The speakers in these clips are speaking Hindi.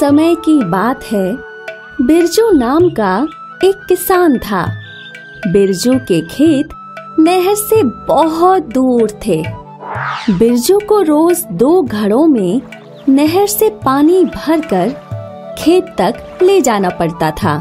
समय की बात है। बिरजू नाम का एक किसान था। बिरजू के खेत नहर से बहुत दूर थे। बिरजू को रोज 2 घड़ों में नहर से पानी भरकर खेत तक ले जाना पड़ता था।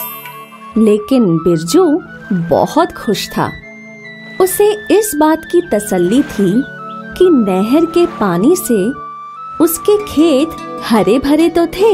लेकिन बिरजू बहुत खुश था। उसे इस बात की तसल्ली थी कि नहर के पानी से उसके खेत हरे भरे तो थे।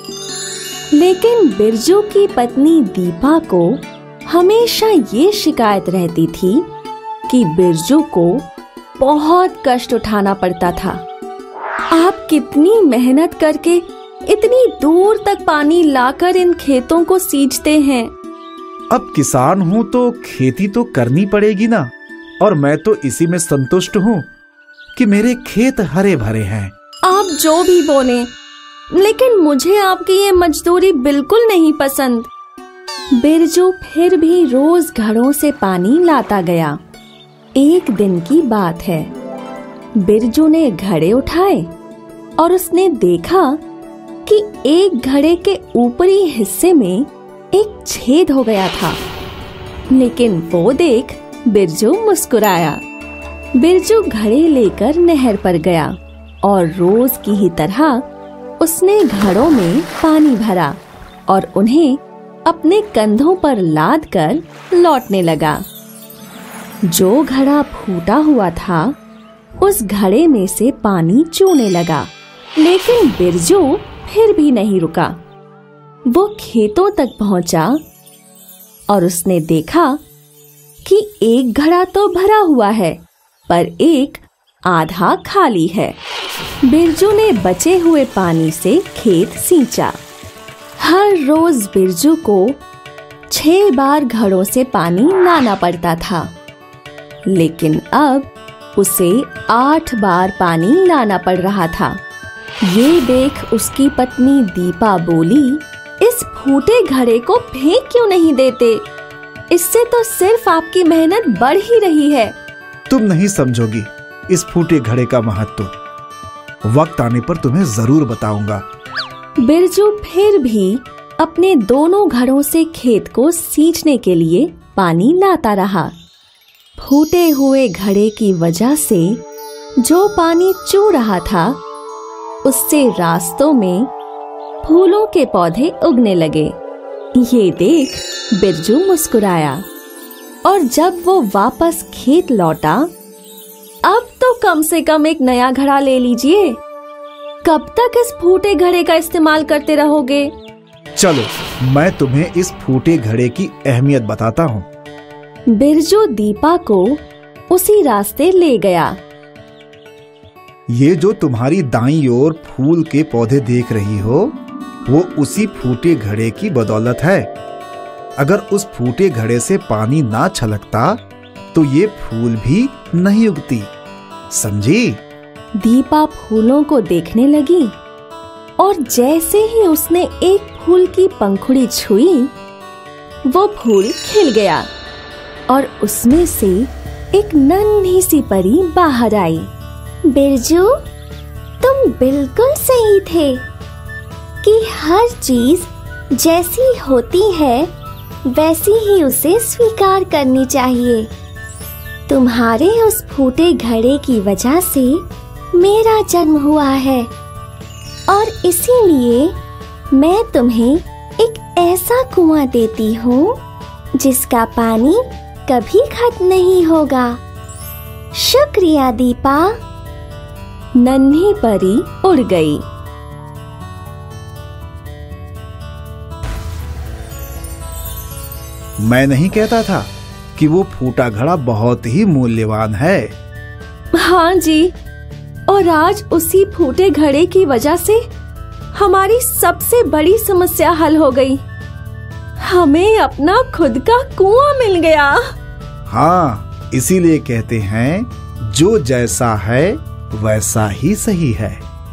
लेकिन बिरजू की पत्नी दीपा को हमेशा ये शिकायत रहती थी कि बिरजू को बहुत कष्ट उठाना पड़ता था। आप कितनी मेहनत करके इतनी दूर तक पानी लाकर इन खेतों को सींचते हैं। अब किसान हूँ तो खेती तो करनी पड़ेगी ना, और मैं तो इसी में संतुष्ट हूँ कि मेरे खेत हरे भरे हैं। आप जो भी बोले, लेकिन मुझे आपकी ये मजदूरी बिल्कुल नहीं पसंद। बिरजू फिर भी रोज घड़ों से पानी लाता गया। एक दिन की बात है, बिरजू ने घड़े उठाए और उसने देखा कि एक घड़े के ऊपरी हिस्से में एक छेद हो गया था। लेकिन वो देख बिरजू मुस्कुराया। बिरजू घड़े लेकर नहर पर गया और रोज की ही तरह उसने घड़ों में पानी भरा और उन्हें अपने कंधों पर लाद कर लौटने लगा। जो घड़ा फूटा हुआ था उस घड़े में से पानी चूने लगा। लेकिन बिरजू फिर भी नहीं रुका। वो खेतों तक पहुंचा और उसने देखा कि एक घड़ा तो भरा हुआ है पर एक आधा खाली है। बिरजू ने बचे हुए पानी से खेत सींचा। हर रोज बिरजू को 6 बार घड़ों से पानी लाना पड़ता था, लेकिन अब उसे 8 बार पानी लाना पड़ रहा था। ये देख उसकी पत्नी दीपा बोली, इस फूटे घड़े को फेंक क्यों नहीं देते? इससे तो सिर्फ आपकी मेहनत बढ़ ही रही है। तुम नहीं समझोगी इस फूटे घड़े का महत्व। वक्त आने पर तुम्हें जरूर बताऊंगा। बिरजू फिर भी अपने दोनों घड़ों से खेत को सींचने के लिए पानी लाता रहा। फूटे हुए घड़े की वजह से जो पानी चू रहा था उससे रास्तों में फूलों के पौधे उगने लगे। ये देख बिरजू मुस्कुराया और जब वो वापस खेत लौटा, अब तो कम से कम एक नया घड़ा ले लीजिए। कब तक इस फूटे घड़े का इस्तेमाल करते रहोगे? चलो मैं तुम्हें इस फूटे घड़े की अहमियत बताता हूँ। बिरजू दीपा को उसी रास्ते ले गया। ये जो तुम्हारी दाईं ओर फूल के पौधे देख रही हो, वो उसी फूटे घड़े की बदौलत है। अगर उस फूटे घड़े से पानी ना छलकता तो ये फूल भी नहीं उगती, समझी? दीपा फूलों को देखने लगी और जैसे ही उसने एक फूल की पंखुड़ी छुई, वो फूल खिल गया और उसमें से एक नन्ही सी परी बाहर आई। बिरजू, तुम बिल्कुल सही थे कि हर चीज जैसी होती है वैसी ही उसे स्वीकार करनी चाहिए। तुम्हारे उस फूटे घड़े की वजह से मेरा जन्म हुआ है और इसीलिए मैं तुम्हें एक ऐसा कुआं देती हूँ जिसका पानी कभी खत्म नहीं होगा। शुक्रिया दीपा। नन्ही परी उड़ गई। मैं नहीं कहता था कि वो फूटा घड़ा बहुत ही मूल्यवान है। हाँ जी, और आज उसी फूटे घड़े की वजह से हमारी सबसे बड़ी समस्या हल हो गई। हमें अपना खुद का कुआं मिल गया। हाँ, इसीलिए कहते हैं जो जैसा है वैसा ही सही है।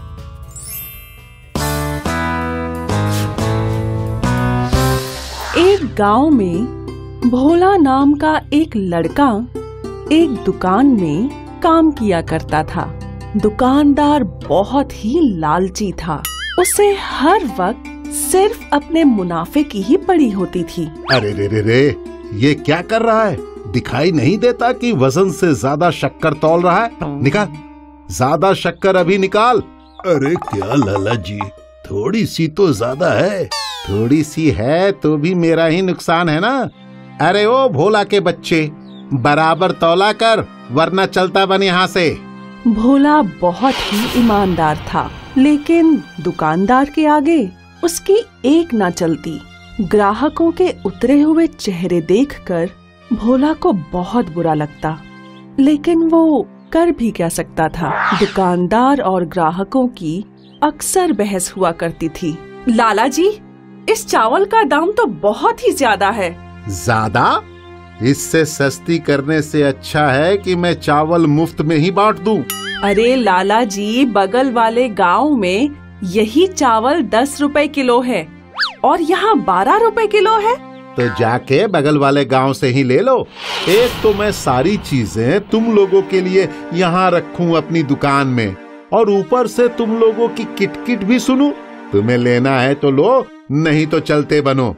एक गांव में भोला नाम का एक लड़का एक दुकान में काम किया करता था। दुकानदार बहुत ही लालची था। उसे हर वक्त सिर्फ अपने मुनाफे की ही पड़ी होती थी। अरे रे रे रे, ये क्या कर रहा है? दिखाई नहीं देता कि वजन से ज्यादा शक्कर तौल रहा है? निकाल, ज्यादा शक्कर अभी निकाल। अरे क्या लाला जी, थोड़ी सी तो ज्यादा है। थोड़ी सी है तो भी मेरा ही नुकसान है ना। अरे ओ भोला के बच्चे, बराबर तौला कर वरना चलता बन यहाँ से। भोला बहुत ही ईमानदार था, लेकिन दुकानदार के आगे उसकी एक ना चलती। ग्राहकों के उतरे हुए चेहरे देखकर भोला को बहुत बुरा लगता, लेकिन वो कर भी क्या सकता था। दुकानदार और ग्राहकों की अक्सर बहस हुआ करती थी। लाला जी, इस चावल का दाम तो बहुत ही ज्यादा है। ज्यादा? इससे सस्ती करने से अच्छा है कि मैं चावल मुफ्त में ही बांट दूं। अरे लाला जी, बगल वाले गांव में यही चावल 10 रुपए किलो है और यहाँ 12 रुपए किलो है। तो जाके बगल वाले गांव से ही ले लो। एक तो मैं सारी चीजें तुम लोगों के लिए यहाँ रखूं अपनी दुकान में, और ऊपर से तुम लोगों की किटकिट भी सुनूं। तुम्हें लेना है तो लो, नहीं तो चलते बनो।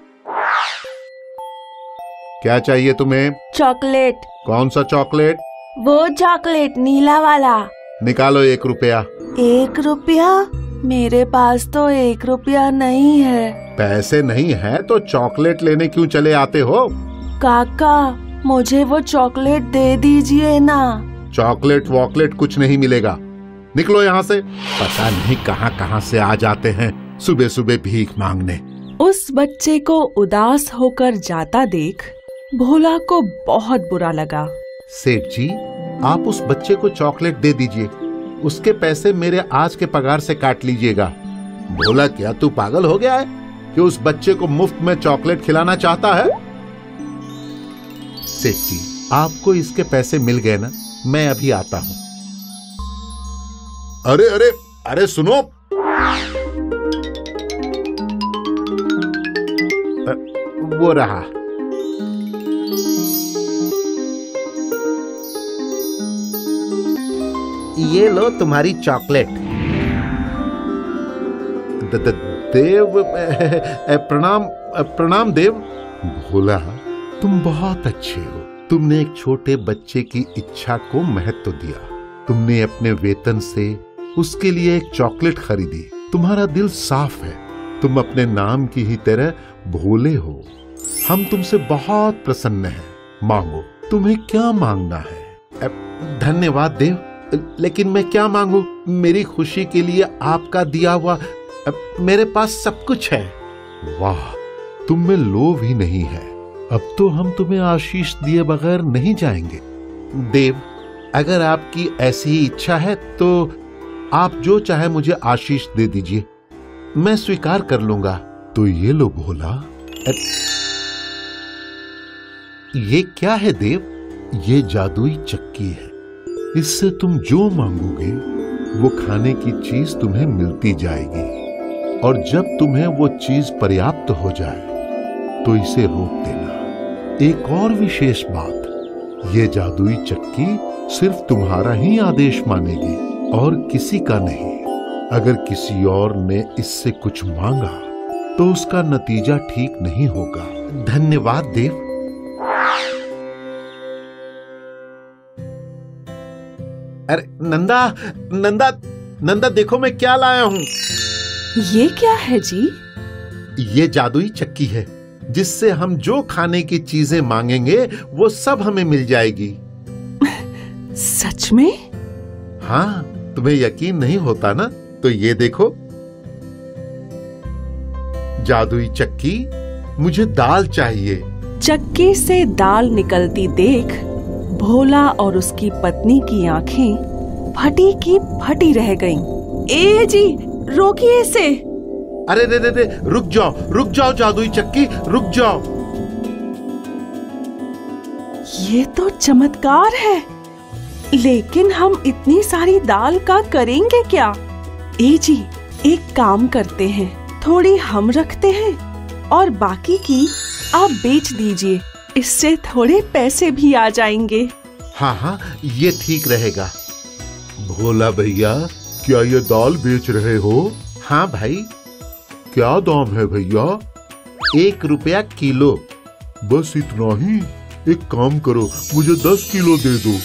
क्या चाहिए तुम्हें? चॉकलेट। कौन सा चॉकलेट? वो चॉकलेट नीला वाला। निकालो 1 रुपया। 1 रुपया? मेरे पास तो 1 रुपया नहीं है। पैसे नहीं है तो चॉकलेट लेने क्यों चले आते हो? काका, मुझे वो चॉकलेट दे दीजिए ना। चॉकलेट वॉकलेट कुछ नहीं मिलेगा, निकलो यहाँ से। पता नहीं कहाँ कहाँ से आ जाते हैं सुबह सुबह भीख मांगने। उस बच्चे को उदास होकर जाता देख भोला को बहुत बुरा लगा। सेठ जी, आप उस बच्चे को चॉकलेट दे दीजिए, उसके पैसे मेरे आज के पगार से काट लीजिएगा। भोला, क्या तू पागल हो गया है कि उस बच्चे को मुफ्त में चॉकलेट खिलाना चाहता है? सेठ जी, आपको इसके पैसे मिल गए ना, मैं अभी आता हूं। अरे अरे अरे सुनो, वो रहा। ये लो तुम्हारी चॉकलेट। देव, प्रणाम प्रणाम देव। भोला, तुम बहुत अच्छे हो। तुमने एक छोटे बच्चे की इच्छा को महत्व दिया। तुमने अपने वेतन से उसके लिए एक चॉकलेट खरीदी। तुम्हारा दिल साफ है। तुम अपने नाम की ही तरह भोले हो। हम तुमसे बहुत प्रसन्न हैं। मांगो, तुम्हें क्या मांगना है? धन्यवाद देव, लेकिन मैं क्या मांगू? मेरी खुशी के लिए आपका दिया हुआ मेरे पास सब कुछ है। वाह, तुम में लोभ ही नहीं है। अब तो हम तुम्हें आशीष दिए बगैर नहीं जाएंगे। देव, अगर आपकी ऐसी ही इच्छा है तो आप जो चाहे मुझे आशीष दे दीजिए, मैं स्वीकार कर लूंगा। तो ये लो भोला। ये क्या है देव? ये जादुई चक्की है। इससे तुम जो मांगोगे वो खाने की चीज तुम्हें मिलती जाएगी, और जब तुम्हें वो चीज पर्याप्त हो जाए तो इसे रोक देना। एक और विशेष बात, ये जादुई चक्की सिर्फ तुम्हारा ही आदेश मानेगी और किसी का नहीं। अगर किसी और ने इससे कुछ मांगा तो उसका नतीजा ठीक नहीं होगा। धन्यवाद देव। अरे नंदा, नंदा, नंदा, देखो मैं क्या लाया हूँ। ये क्या है जी? ये जादुई चक्की है, जिससे हम जो खाने की चीजें मांगेंगे वो सब हमें मिल जाएगी। सच में? हाँ, तुम्हें यकीन नहीं होता ना? तो ये देखो, जादुई चक्की। मुझे दाल चाहिए। चक्की से दाल निकलती देख भोला और उसकी पत्नी की आंखें फटी की फटी रह गईं। ए जी, रोकिए इसे। अरे रे रे रे, रुक जाओ जादुई चक्की, रुक जाओ। ये तो चमत्कार है, लेकिन हम इतनी सारी दाल का करेंगे क्या? ए जी, एक काम करते हैं, थोड़ी हम रखते हैं और बाकी की आप बेच दीजिए। इससे थोड़े पैसे भी आ जाएंगे। हाँ हाँ, ये ठीक रहेगा। भोला भैया, क्या ये दाल बेच रहे हो? हाँ भाई, क्या दाम है भैया? 1 रुपया किलो। बस इतना ही? एक काम करो, मुझे 10 किलो दे दो।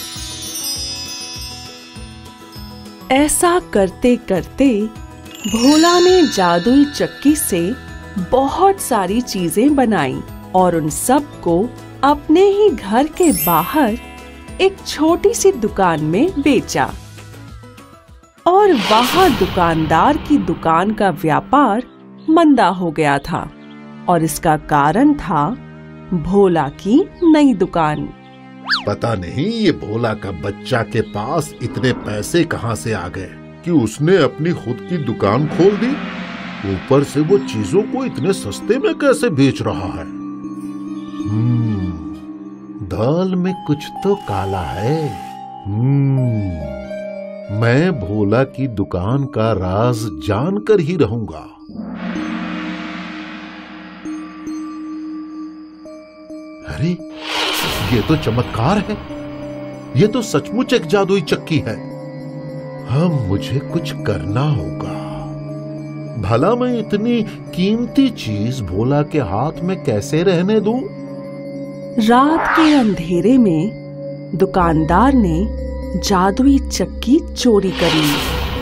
ऐसा करते करते भोला ने जादुई चक्की से बहुत सारी चीजें बनाई और उन सब को अपने ही घर के बाहर एक छोटी सी दुकान में बेचा। और वहां दुकानदार की दुकान का व्यापार मंदा हो गया था और इसका कारण था भोला की नई दुकान। पता नहीं ये भोला का बच्चा के पास इतने पैसे कहाँ से आ गए कि उसने अपनी खुद की दुकान खोल दी। ऊपर से वो चीजों को इतने सस्ते में कैसे बेच रहा है? दाल में कुछ तो काला है। मैं भोला की दुकान का राज जानकर ही रहूंगा। अरे, ये तो चमत्कार है। ये तो सचमुच एक जादुई चक्की है। हम मुझे कुछ करना होगा। भला मैं इतनी कीमती चीज भोला के हाथ में कैसे रहने दूं? रात के अंधेरे में दुकानदार ने जादुई चक्की चोरी कर ली।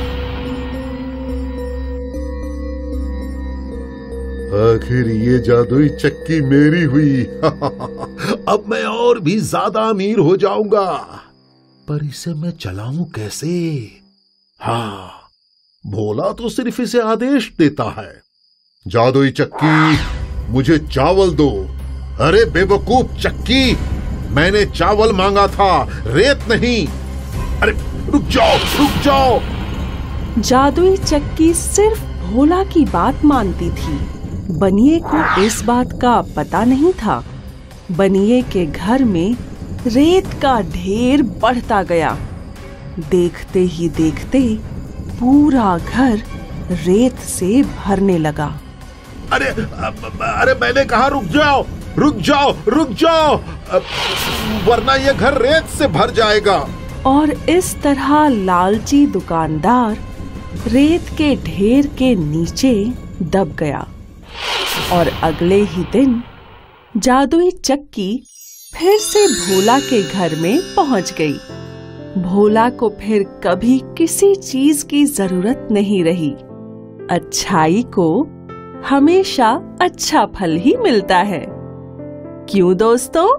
आखिर ये जादुई चक्की मेरी हुई। अब मैं और भी ज्यादा अमीर हो जाऊंगा। पर इसे मैं चलाऊं कैसे? हाँ, भोला तो सिर्फ इसे आदेश देता है। जादुई चक्की, मुझे चावल दो। अरे बेवकूफ चक्की, मैंने चावल मांगा था, रेत नहीं। अरे रुक जाओ, रुक जाओ। जादुई चक्की सिर्फ भोला की बात मानती थी। बनिए को इस बात का पता नहीं था। बनिए के घर में रेत का ढेर बढ़ता गया। देखते ही देखते पूरा घर रेत से भरने लगा। अरे मैंने कहा रुक जाओ, रुक जाओ, रुक जाओ, वरना ये घर रेत से भर जाएगा। और इस तरह लालची दुकानदार रेत के ढेर के नीचे दब गया। और अगले ही दिन जादुई चक्की फिर से भोला के घर में पहुंच गई। भोला को फिर कभी किसी चीज की जरूरत नहीं रही। अच्छाई को हमेशा अच्छा फल ही मिलता है। क्यों दोस्तों?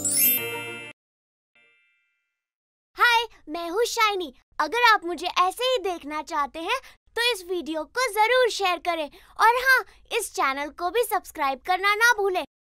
हाय, मैं हूँ शाइनी। अगर आप मुझे ऐसे ही देखना चाहते हैं तो इस वीडियो को जरूर शेयर करें और हाँ, इस चैनल को भी सब्सक्राइब करना ना भूलें।